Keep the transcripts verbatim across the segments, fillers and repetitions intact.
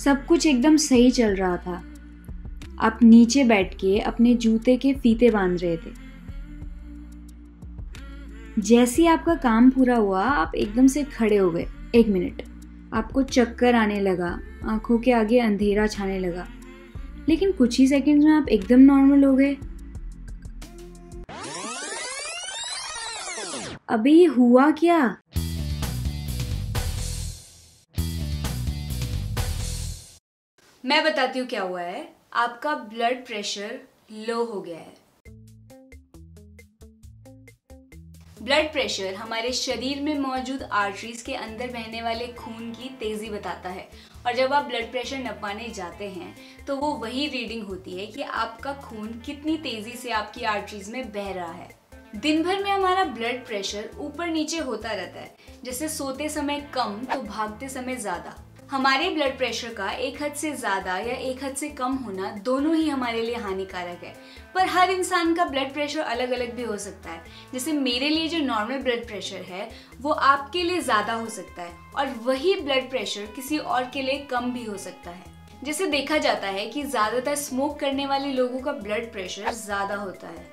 सब कुछ एकदम सही चल रहा था। आप नीचे बैठ के अपने जूते के फीते बांध रहे थे। जैसे ही आपका काम पूरा हुआ आप एकदम से खड़े हो गए। एक मिनट, आपको चक्कर आने लगा, आंखों के आगे अंधेरा छाने लगा, लेकिन कुछ ही सेकंड्स में आप एकदम नॉर्मल हो गए। अबे ये हुआ क्या? मैं बताती हूँ क्या हुआ है। आपका ब्लड प्रेशर लो हो गया है। ब्लड प्रेशर हमारे शरीर में मौजूद आर्टरीज के अंदर बहने वाले खून की तेजी बताता है, और जब आप ब्लड प्रेशर नपाने जाते हैं तो वो वही रीडिंग होती है कि आपका खून कितनी तेजी से आपकी आर्टरीज में बह रहा है। दिन भर में हमारा ब्लड प्रेशर ऊपर नीचे होता रहता है, जैसे सोते समय कम तो भागते समय ज्यादा। हमारे ब्लड प्रेशर का एक हद से ज्यादा या एक हद से कम होना दोनों ही हमारे लिए हानिकारक है, पर हर इंसान का ब्लड प्रेशर अलग अलग भी हो सकता है। जैसे मेरे लिए जो नॉर्मल ब्लड प्रेशर है वो आपके लिए ज्यादा हो सकता है, और वही ब्लड प्रेशर किसी और के लिए कम भी हो सकता है। जैसे देखा जाता है कि ज्यादातर स्मोक करने वाले लोगों का ब्लड प्रेशर ज्यादा होता है।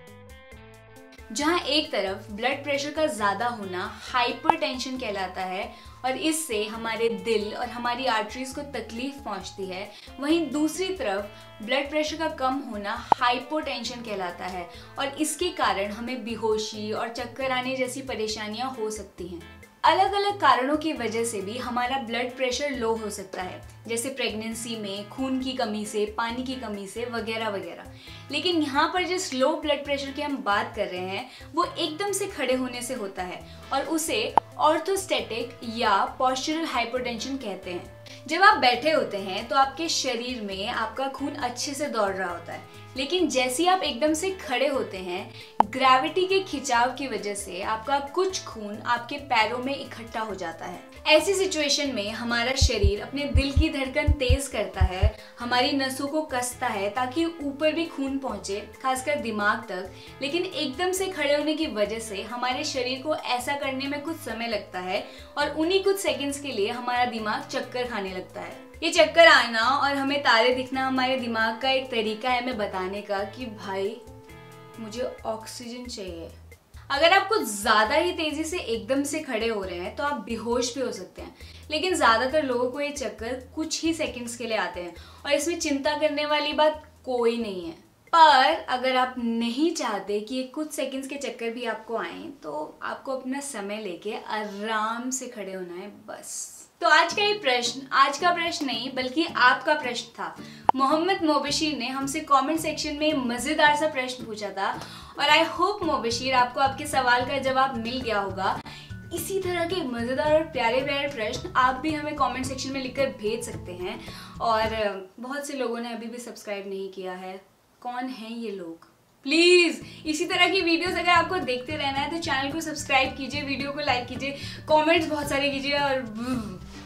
जहाँ एक तरफ ब्लड प्रेशर का ज्यादा होना हाइपरटेंशन कहलाता है और इससे हमारे दिल और हमारी आर्टरीज को तकलीफ पहुंचती है, वहीं दूसरी तरफ ब्लड प्रेशर का कम होना हाइपोटेंशन कहलाता है और इसके कारण हमें बेहोशी और चक्कर आने जैसी परेशानियां हो सकती हैं। अलग अलग कारणों की वजह से भी हमारा ब्लड प्रेशर लो हो सकता है, जैसे प्रेगनेंसी में खून की कमी से, पानी की कमी से वगैरह वगैरह। लेकिन यहाँ पर जिस लो ब्लड प्रेशर की हम बात कर रहे हैं वो एकदम से खड़े होने से होता है और उसे ऑर्थोस्टैटिक या पोस्चरल हाइपोटेंशन कहते हैं। जब आप बैठे होते हैं तो आपके शरीर में आपका खून अच्छे से दौड़ रहा होता है, लेकिन जैसे ही आप एकदम से खड़े होते हैं ग्रेविटी के खिंचाव की वजह से आपका कुछ खून आपके पैरों में इकट्ठा हो जाता है। ऐसी सिचुएशन में हमारा शरीर अपने दिल की धड़कन तेज करता है, हमारी नसों को कसता है ताकि ऊपर भी खून पहुंचे, खासकर दिमाग तक। लेकिन एकदम से खड़े होने की वजह से हमारे शरीर को ऐसा करने में कुछ समय लगता है और उन्हीं कुछ सेकंड्स के लिए हमारा दिमाग चक्कर खाने लगता है। ये चक्कर आना और हमें तारे दिखना हमारे दिमाग का एक तरीका है हमें बताने का कि भाई मुझे ऑक्सीजन चाहिए। अगर आप कुछ ज्यादा ही तेजी से एकदम से खड़े हो रहे हैं तो आप बेहोश भी हो सकते हैं, लेकिन ज्यादातर लोगों को ये चक्कर कुछ ही सेकंड्स के लिए आते हैं और इसमें चिंता करने वाली बात कोई नहीं है। पर अगर आप नहीं चाहते कि ये कुछ सेकंड्स के चक्कर भी आपको आए तो आपको अपना समय लेके आराम से खड़े होना है बस। तो आज का ये प्रश्न आज का प्रश्न नहीं बल्कि आपका प्रश्न था। मोहम्मद मोबशीर ने हमसे कमेंट सेक्शन में मजेदार सा प्रश्न पूछा था और आई होप मोबशीर आपको आपके सवाल का जवाब मिल गया होगा। इसी तरह के मजेदार और प्यारे प्यारे प्रश्न आप भी हमें कमेंट सेक्शन में लिखकर भेज सकते हैं। और बहुत से लोगों ने अभी भी सब्सक्राइब नहीं किया है। कौन हैं ये लोग? प्लीज इसी तरह की वीडियोस अगर आपको देखते रहना है तो चैनल को सब्सक्राइब कीजिए, वीडियो को लाइक कीजिए, कमेंट्स बहुत सारे कीजिए और